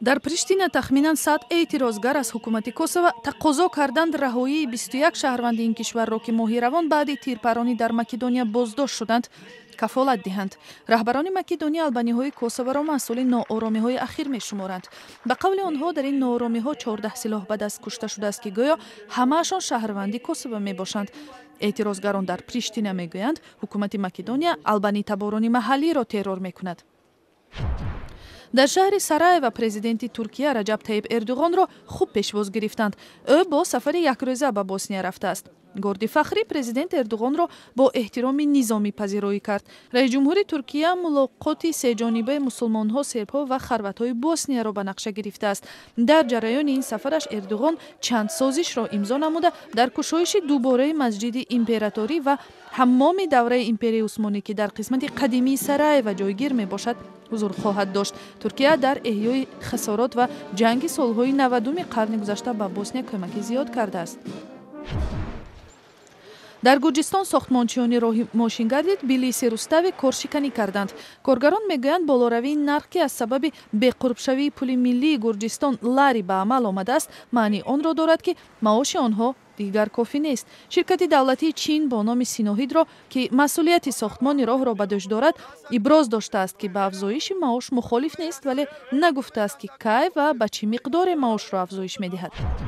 дар Приштина тахминан 100 эътирозгар аз ҳукумати Косово тақозо карданд раҳоии 21 шаҳрванди ин кишварро, ки моҳи равон баъди тирпаронӣ дар Македония боздошт шуданд, кафолат диҳанд. Раҳбарони Македония албаниҳои Косоворо масъули нооромиҳои ахир мешуморанд. Ба қавли онҳо дар ин нооромиҳо 14 силоҳбадаст кушта шудааст, ки гӯё ҳамаашон шаҳрванди Косово мебошанд. эътирозгарон дар Приштина мегӯянд, ҳукумати Македония албани таборони маҳаллиро террор мекунад. дар шаҳри Сараева президенти Туркия Раҷаб Таyyip Эрдуғонро хуб пешвоз гирифтанд. ӯ бо сафари якрӯза ба Босния рафтааст. Горди Фахрӣ президент Эрдуғонро бо эҳтироми низомӣ пазироӣ кард. Раис ҷумҳури Туркия мулоқоти сеҷонибаи мусулмонҳо, сербҳо ва харватҳои Боснияро ба нақша гирифтааст. дар ҷараёни ин сафараш Эрдуғон чанд созишро имзо намуда, дар кушоиши дубораи масҷиди императорӣ ва ҳаммоми давраи империяи Усмонӣ, ки дар қисмати қадимии Сараева ҷойгир мебошад, ҳузур хоҳад дошт. Туркия дар эҳёи хасорот ва ҷанги солҳои 90-уми қарни гузашта ба Босния кӯмаки зиёд кардааст. дар Гурҷистон сохтмончиёни роҳи мошингардид Билиси Руставӣ коршиканӣ карданд. Коргарон мегӯянд болоравии нарх, ки аз сабаби беқурбшавии пули миллии Гурҷистон лари ба амал омадааст, маънии онро дорад, ки маоши онҳо дигар кофӣ нест. Ширкати давлатии Чин бо номи Синоҳидро, ки масъулияти сохтмони роҳро ба дӯш дорад, иброз доштааст, ки ба афзоиши маош мухолиф нест, вале нагуфтааст, ки кай ва ба чӣ миқдоре маошро афзоиш медиҳад.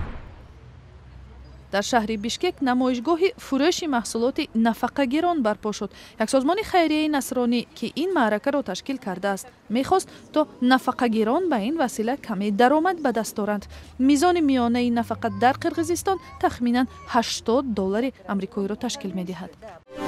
дар шаҳри Бишкек намоишгоҳи фурӯши маҳсулоти нафақагирон барпо шуд. як созмони хайрияи насронӣ, ки ин маъракаро ташкил кардааст, мехост то нафақагирон ба ин васила каме даромад ба даст оранд. мизони миёнаи нафақа дар Қирғизистон тахминан $80 амрикоиро ташкил медиҳад.